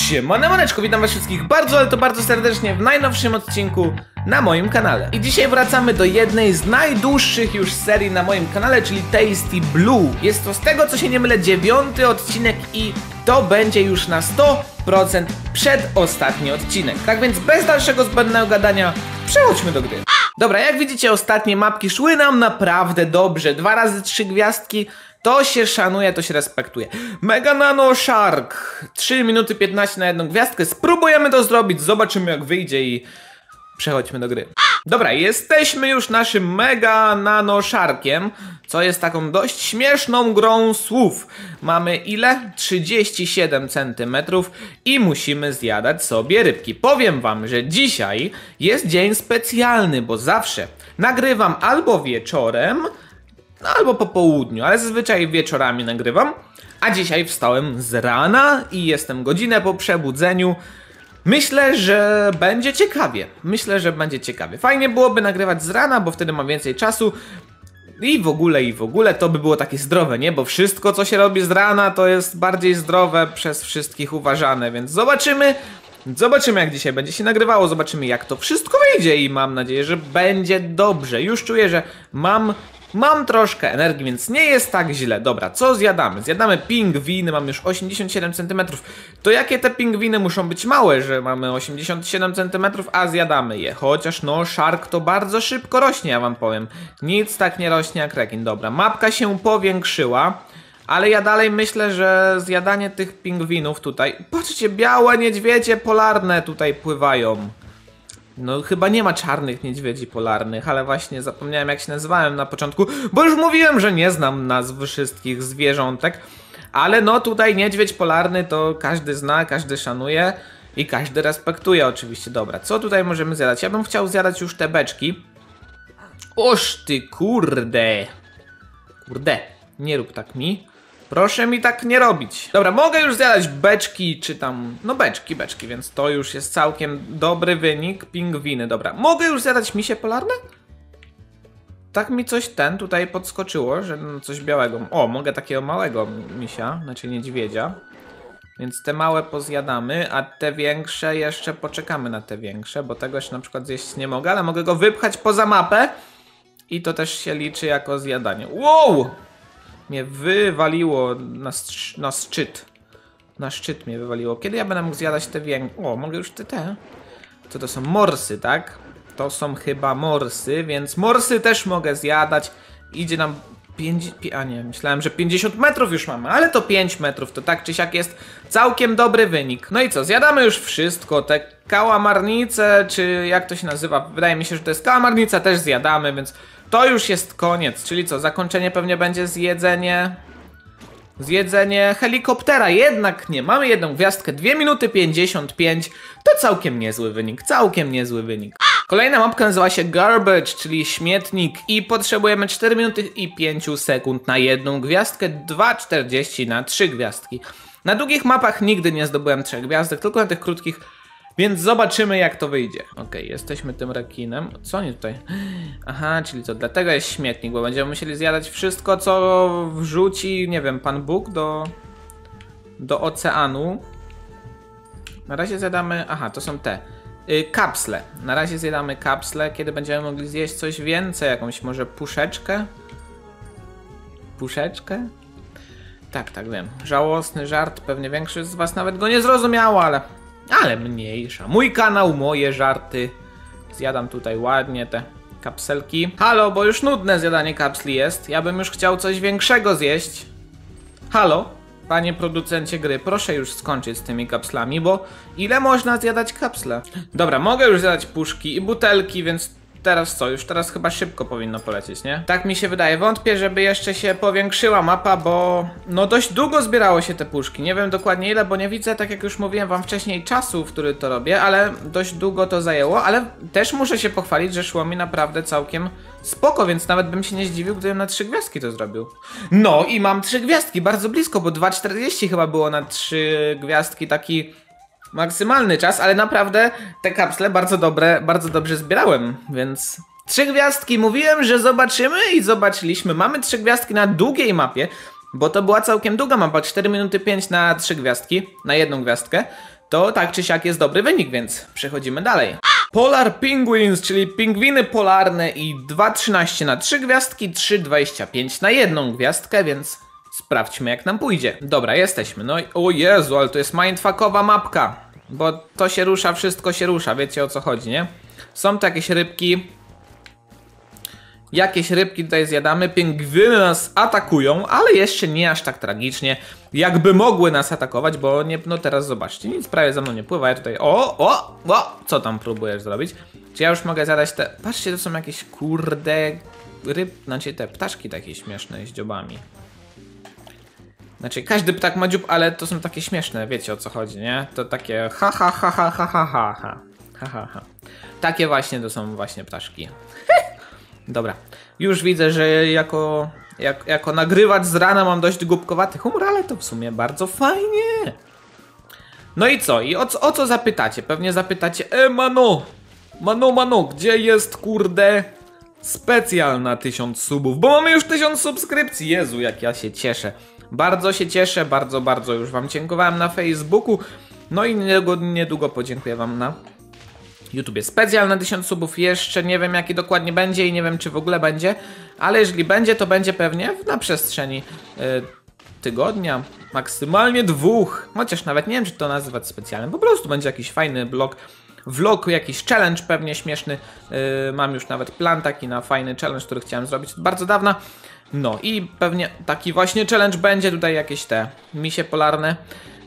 Siemaneczko, witam was wszystkich bardzo, ale to bardzo serdecznie w najnowszym odcinku na moim kanale. I dzisiaj wracamy do jednej z najdłuższych już serii na moim kanale, czyli Tasty Blue. Jest to z tego co się nie mylę 9. odcinek i to będzie już na 100% przedostatni odcinek. Tak więc bez dalszego zbędnego gadania przechodźmy do gry. Dobra, jak widzicie ostatnie mapki szły nam naprawdę dobrze. 2 razy 3 gwiazdki. To się szanuje, to się respektuje. Mega Nano Shark 3 minuty 15 na jedną gwiazdkę. Spróbujemy to zrobić, zobaczymy jak wyjdzie i przechodźmy do gry. Dobra, jesteśmy już naszym Mega Nano Sharkiem, co jest taką dość śmieszną grą słów. Mamy ile? 37 cm i musimy zjadać sobie rybki. Powiem wam, że dzisiaj jest dzień specjalny, bo zawsze nagrywam albo wieczorem, albo po południu, ale zazwyczaj wieczorami nagrywam. A dzisiaj wstałem z rana i jestem godzinę po przebudzeniu. Myślę, że będzie ciekawie. Fajnie byłoby nagrywać z rana, bo wtedy mam więcej czasu. I w ogóle to by było takie zdrowe, nie? Bo wszystko co się robi z rana to jest bardziej zdrowe przez wszystkich uważane, więc zobaczymy. Zobaczymy jak dzisiaj będzie się nagrywało, zobaczymy jak to wszystko wyjdzie i mam nadzieję, że będzie dobrze. Już czuję, że mam troszkę energii, więc nie jest tak źle. Dobra, co zjadamy? Zjadamy pingwiny, mam już 87 cm. To jakie te pingwiny muszą być małe, że mamy 87 cm, a zjadamy je? Chociaż no, Shark to bardzo szybko rośnie, ja wam powiem. Nic tak nie rośnie jak rekin. Dobra, mapka się powiększyła, ale ja dalej myślę, że zjadanie tych pingwinów tutaj... Patrzcie, białe niedźwiedzie polarne tutaj pływają. No chyba nie ma czarnych niedźwiedzi polarnych, ale właśnie zapomniałem jak się nazywałem na początku, bo już mówiłem, że nie znam nazw wszystkich zwierzątek. Ale no tutaj niedźwiedź polarny to każdy zna, każdy szanuje i każdy respektuje oczywiście. Dobra, co tutaj możemy zjadać? Ja bym chciał zjadać już te beczki. Oż ty kurde. Kurde, nie rób tak mi. Proszę mi tak nie robić. Dobra, mogę już zjadać beczki, czy tam... No beczki, więc to już jest całkiem dobry wynik. Pingwiny, dobra. Mogę już zjadać misie polarne? Tak mi coś tutaj podskoczyło, że no coś białego. O, mogę takiego małego misia, znaczy niedźwiedzia. Więc te małe pozjadamy, a te większe jeszcze poczekamy na te większe, bo tego jeszcze na przykład zjeść nie mogę, ale mogę go wypchać poza mapę i to też się liczy jako zjadanie. Wow! Mnie wywaliło na szczyt. Na szczyt mnie wywaliło. Kiedy ja będę mógł zjadać te większe? O, mogę już te. To są morsy, tak? To są chyba morsy, więc morsy też mogę zjadać. Idzie nam 5... A nie, myślałem, że 50 metrów już mamy, ale to 5 metrów. To tak czy siak jest całkiem dobry wynik. No i co, zjadamy już wszystko. Te kałamarnice, czy jak to się nazywa? Wydaje mi się, że to jest kałamarnica, też zjadamy, więc... To już jest koniec, czyli co, zakończenie pewnie będzie zjedzenie helikoptera, jednak nie, mamy jedną gwiazdkę, 2 minuty 55, to całkiem niezły wynik, Kolejna mapka nazywa się Garbage, czyli śmietnik i potrzebujemy 4 minuty i 5 sekund na jedną gwiazdkę, 2,40 na 3 gwiazdki. Na długich mapach nigdy nie zdobyłem 3 gwiazdek, tylko na tych krótkich. Więc zobaczymy jak to wyjdzie. Okej, jesteśmy tym rekinem. Co oni tutaj? Aha, czyli co? Dlatego jest śmietnik, bo będziemy musieli zjadać wszystko, co wrzuci, nie wiem, Pan Bóg do oceanu. Na razie zjadamy... Aha, to są te. Kapsle. Na razie zjadamy kapsle, kiedy będziemy mogli zjeść coś więcej. Jakąś może puszeczkę? Puszeczkę? Tak, wiem. Żałosny żart. Pewnie większość z was nawet go nie zrozumiało, ale mniejsza. Mój kanał, moje żarty. Zjadam tutaj ładnie te kapselki. Halo, bo już nudne zjadanie kapsli jest. Ja bym już chciał coś większego zjeść. Halo, panie producencie gry, proszę już skończyć z tymi kapslami, bo ile można zjadać kapsle? Dobra, mogę już zjadać puszki i butelki, więc teraz co? Już teraz chyba szybko powinno polecieć, nie? Tak mi się wydaje. Wątpię, żeby jeszcze się powiększyła mapa, bo no dość długo zbierało się te puszki. Nie wiem dokładnie ile, bo nie widzę, tak jak już mówiłem wam wcześniej, czasu, w który to robię, ale dość długo to zajęło, ale też muszę się pochwalić, że szło mi naprawdę całkiem spoko, więc nawet bym się nie zdziwił, gdybym na 3 gwiazdki to zrobił. No i mam 3 gwiazdki, bardzo blisko, bo 2,40 chyba było na 3 gwiazdki, taki... maksymalny czas, ale naprawdę te kapsle bardzo dobrze zbierałem, więc 3 gwiazdki, mówiłem, że zobaczymy i zobaczyliśmy. Mamy 3 gwiazdki na długiej mapie, bo to była całkiem długa mapa, 4 minuty 5 na 3 gwiazdki, na jedną gwiazdkę. to tak czy siak jest dobry wynik, więc przechodzimy dalej. Polar Penguins, czyli pingwiny polarne i 2,13 na 3 gwiazdki, 3,25 na 1 gwiazdkę, więc sprawdźmy jak nam pójdzie. Dobra, jesteśmy. No i o Jezu, ale to jest mindfuckowa mapka, bo to się rusza, wszystko się rusza, wiecie o co chodzi, nie? Są to jakieś rybki. Jakieś rybki tutaj zjadamy, pingwiny nas atakują, ale jeszcze nie aż tak tragicznie, jakby mogły nas atakować, bo nie, no teraz zobaczcie, nic prawie za mną nie pływa, ja tutaj, co tam próbujesz zrobić? Czy ja już mogę zadać te, patrzcie, to są jakieś kurde znaczy te ptaszki takie śmieszne z dziobami. Znaczy każdy ptak ma dziób, ale to są takie śmieszne, wiecie o co chodzi, nie? To takie Takie właśnie to są właśnie ptaszki. Dobra, już widzę, że jako nagrywacz z rana mam dość głupkowaty humor, ale to w sumie bardzo fajnie. No i co? I o co zapytacie? Pewnie zapytacie, Mano, gdzie jest kurde specjal na 1000 subów? Bo mamy już 1000 subskrypcji, Jezu, jak ja się cieszę. Bardzo się cieszę, bardzo już wam dziękowałem na Facebooku. No i niedługo podziękuję wam na YouTubie. Specjal na 1000 subów, jeszcze nie wiem jaki dokładnie będzie i nie wiem czy w ogóle będzie, ale jeżeli będzie, to będzie pewnie na przestrzeni tygodnia, maksymalnie 2, chociaż nawet nie wiem czy to nazywać specjalnym, po prostu będzie jakiś fajny vlog, jakiś challenge pewnie śmieszny, mam już nawet plan taki na fajny challenge, który chciałem zrobić od bardzo dawna. No i pewnie taki właśnie challenge będzie, tutaj jakieś te misie polarne.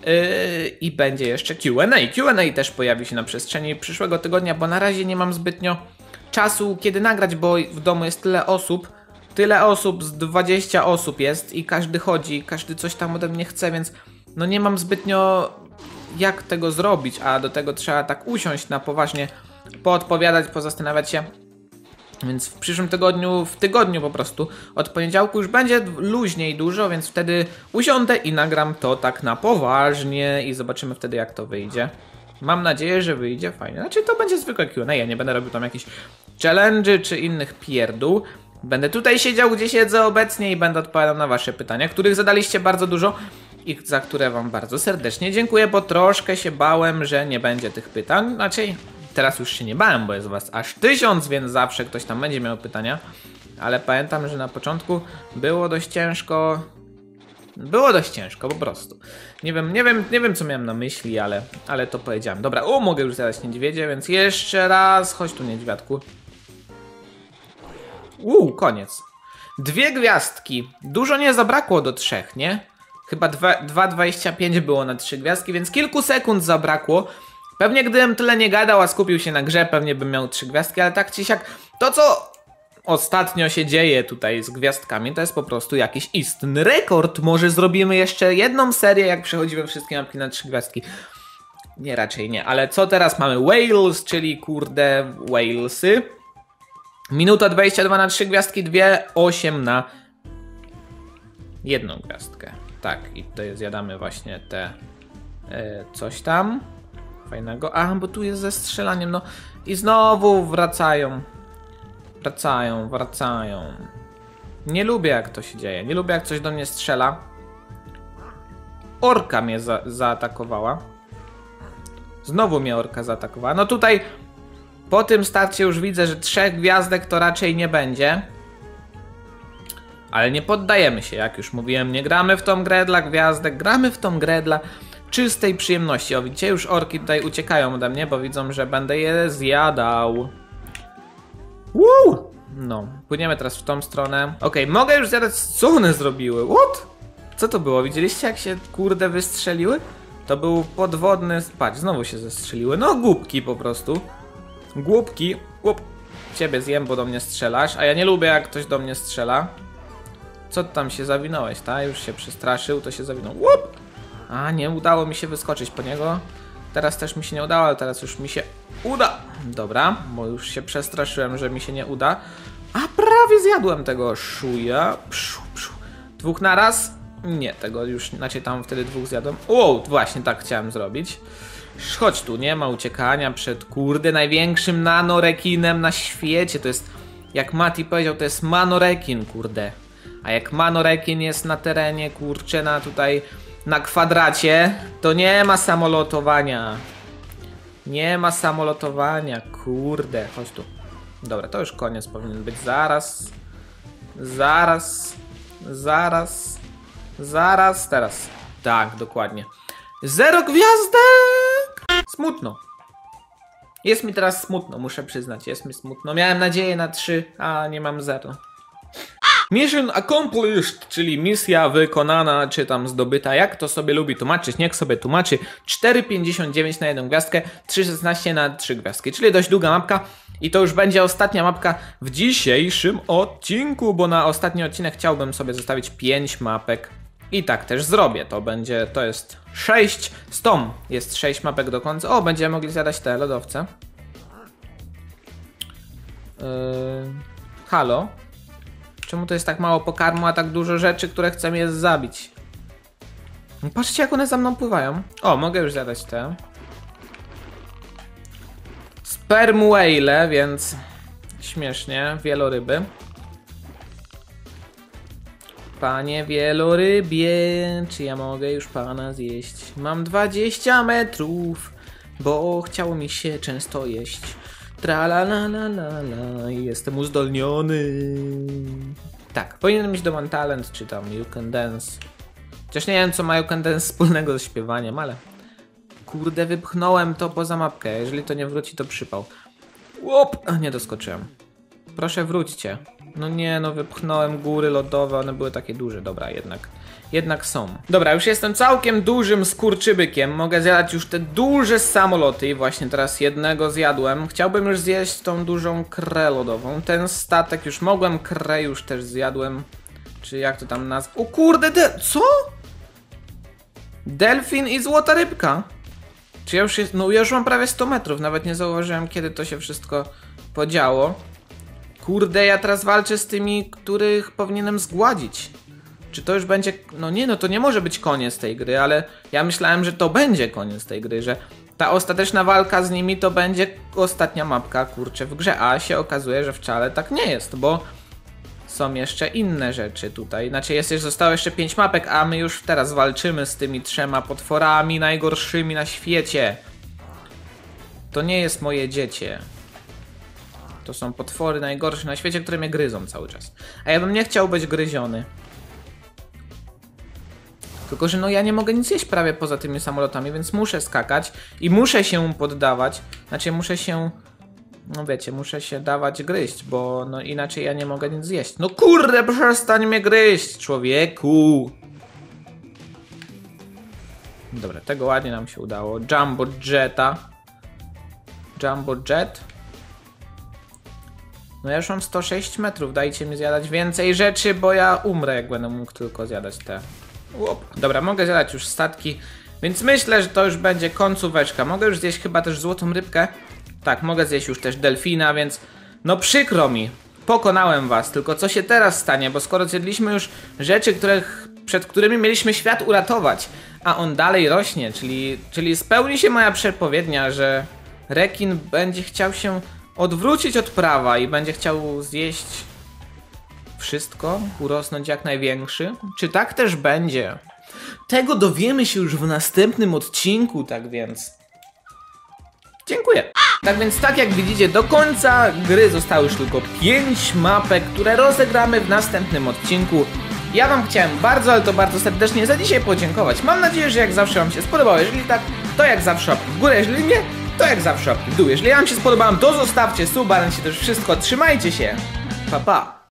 I będzie jeszcze Q&A. Q&A też pojawi się na przestrzeni przyszłego tygodnia, bo na razie nie mam zbytnio czasu kiedy nagrać, bo w domu jest tyle osób, z 20 osób jest i każdy chodzi, każdy coś tam ode mnie chce, więc no nie mam zbytnio jak tego zrobić, a do tego trzeba tak usiąść na poważnie, poodpowiadać, pozastanawiać się. Więc w przyszłym tygodniu po prostu, od poniedziałku już będzie luźniej dużo, więc wtedy usiądę i nagram to tak na poważnie i zobaczymy wtedy jak to wyjdzie. Mam nadzieję, że wyjdzie fajnie. Znaczy to będzie zwykłe Q&A, ja nie będę robił tam jakichś challenge'y czy innych pierdół. Będę tutaj siedział, gdzie siedzę obecnie i będę odpowiadał na wasze pytania, których zadaliście bardzo dużo i za które wam bardzo serdecznie dziękuję, bo troszkę się bałem, że nie będzie tych pytań. Znaczy teraz już się nie bałem, bo jest was aż 1000, więc zawsze ktoś tam będzie miał pytania. Ale pamiętam, że na początku było dość ciężko. Było dość ciężko po prostu. Nie wiem co miałem na myśli, ale to powiedziałem. Dobra, mogę już zadać niedźwiedzie, więc jeszcze raz. Chodź tu niedźwiadku. Koniec. 2 gwiazdki. Dużo nie zabrakło do 3, nie? Chyba 2,25 było na 3 gwiazdki, więc kilku sekund zabrakło. Pewnie gdybym tyle nie gadał, a skupił się na grze, pewnie bym miał 3 gwiazdki, ale tak czy siak, to co ostatnio się dzieje tutaj z gwiazdkami, to jest po prostu jakiś istny rekord. Może zrobimy jeszcze jedną serię, jak przechodzimy wszystkie mapki na 3 gwiazdki. Nie, raczej nie, ale co teraz mamy? Wales, czyli kurde Walesy. Minuta 22 na 3 gwiazdki, 2,8 na 1 gwiazdkę. Tak, i tutaj zjadamy właśnie te coś tam fajnego. Bo tu jest ze strzelaniem, no i znowu wracają. Nie lubię jak to się dzieje, nie lubię jak coś do mnie strzela. Orka mnie zaatakowała. Znowu mnie orka zaatakowała. No tutaj po tym starcie już widzę, że 3 gwiazdek to raczej nie będzie. Ale nie poddajemy się, jak już mówiłem, nie gramy w tą grę dla gwiazdek, gramy w tą grę dla czystej przyjemności. O, widzicie, już orki tutaj uciekają ode mnie, bo widzą, że będę je zjadał. No, płyniemy teraz w tą stronę. Okej, mogę już zjadać, co one zrobiły? What? Co to było? Widzieliście jak się kurde wystrzeliły? To był podwodny... Patrz, znowu się zestrzeliły. No, głupki po prostu. Głupki. Ciebie zjem, bo do mnie strzelasz, a ja nie lubię jak ktoś do mnie strzela. Co ty tam się zawinąłeś, ta? Już się przestraszył, to się zawinął. Nie udało mi się wyskoczyć po niego. Teraz też mi się nie udało, ale teraz już mi się uda. Dobra, bo już się przestraszyłem, że mi się nie uda. A prawie zjadłem tego szuja. 2 naraz? Nie, tego już, znaczy tam wtedy 2 zjadłem. Właśnie tak chciałem zrobić. Chodź tu, nie ma uciekania przed kurde największym nanorekinem na świecie. To jest, jak Mati powiedział, to jest manorekin, kurde. A jak manorekin jest na terenie, kurczę, na tutaj na kwadracie, to nie ma samolotowania. Nie ma samolotowania, kurde, chodź tu. Dobra, to już koniec powinien być, zaraz, teraz. Tak, dokładnie. 0 gwiazdek! Smutno. Jest mi teraz smutno, muszę przyznać, jest mi smutno. Miałem nadzieję na 3, a nie mam 0. Mission accomplished, czyli misja wykonana, czy tam zdobyta, jak to sobie lubi tłumaczyć, niech sobie tłumaczy. 4,59 na 1 gwiazdkę, 3,16 na 3 gwiazdki, czyli dość długa mapka. I to już będzie ostatnia mapka w dzisiejszym odcinku, bo na ostatni odcinek chciałbym sobie zostawić 5 mapek. I tak też zrobię, to jest 6, z tą jest 6 mapek do końca. O, będziemy mogli zjadać te lodowce. Halo? Czemu to jest tak mało pokarmu, a tak dużo rzeczy, które chcę je zabić? Patrzcie, jak one za mną pływają. O, mogę już zjadać te. Sperm whale, więc śmiesznie, wieloryby. Panie wielorybie, czy ja mogę już pana zjeść? Mam 20 metrów, bo chciało mi się często jeść. Tra la la la la la, jestem uzdolniony. Tak, powinienem mieć do One Talent, czy tam You Can Dance. Chociaż nie wiem, co ma You Can Dance wspólnego ze śpiewaniem, ale... Kurde, wypchnąłem to poza mapkę, jeżeli to nie wróci, to przypał. Łop! Nie doskoczyłem. Proszę wróćcie. No nie, no wypchnąłem góry lodowe, one były takie duże, dobra, jednak są. Dobra, już jestem całkiem dużym skurczybykiem, mogę zjadać już te duże samoloty i właśnie teraz jednego zjadłem. Chciałbym już zjeść tą dużą krę lodową, ten statek już mogłem, krę już też zjadłem. Czy jak to tam nazwa? O kurde, co? Delfin i złota rybka. Czy ja już no ja już mam prawie 100 metrów, nawet nie zauważyłem, kiedy to się wszystko podziało. Kurde, ja teraz walczę z tymi, których powinienem zgładzić. Czy to już będzie... No nie, no to nie może być koniec tej gry, ale ja myślałem, że to będzie koniec tej gry, że ta ostateczna walka z nimi to będzie ostatnia mapka, kurczę, w grze. A się okazuje, że wcale tak nie jest, bo są jeszcze inne rzeczy tutaj. Znaczy zostało jeszcze 5 mapek, a my już teraz walczymy z tymi 3 potworami najgorszymi na świecie. To nie jest moje dziecię. To są potwory najgorsze na świecie, które mnie gryzą cały czas. A ja bym nie chciał być gryziony. Tylko że no ja nie mogę nic jeść prawie poza tymi samolotami, więc muszę skakać i muszę się poddawać. Znaczy muszę się... No wiecie, muszę się dawać gryźć, bo no inaczej ja nie mogę nic zjeść. No kurde, przestań mnie gryźć, człowieku! Dobra, tego ładnie nam się udało. Jumbo Jetta. Jumbo Jet. No ja już mam 106 metrów, dajcie mi zjadać więcej rzeczy, bo ja umrę, jak będę mógł tylko zjadać te. Dobra, mogę zjadać już statki, więc myślę, że to już będzie końcóweczka. Mogę już zjeść chyba też złotą rybkę. Tak, mogę zjeść już też delfina, więc no przykro mi. Pokonałem was, tylko co się teraz stanie, bo skoro zjedliśmy już rzeczy, przed którymi mieliśmy świat uratować, a on dalej rośnie, czyli spełni się moja przepowiednia, że rekin będzie chciał się odwrócić od prawa i będzie chciał zjeść wszystko, urosnąć jak największy. Czy tak też będzie? Tego dowiemy się już w następnym odcinku, tak więc... Dziękuję. Tak więc tak jak widzicie, do końca gry zostało już tylko 5 mapek, które rozegramy w następnym odcinku. Ja wam chciałem bardzo, ale to bardzo serdecznie za dzisiaj podziękować. Mam nadzieję, że jak zawsze wam się spodobało. Jeżeli tak, to jak zawsze łapki w górę, jeżeli nie, to jak zawsze łapki w dół. Jeżeli wam się spodobałem, to zostawcie suba, na się też wszystko. Trzymajcie się. Pa, pa.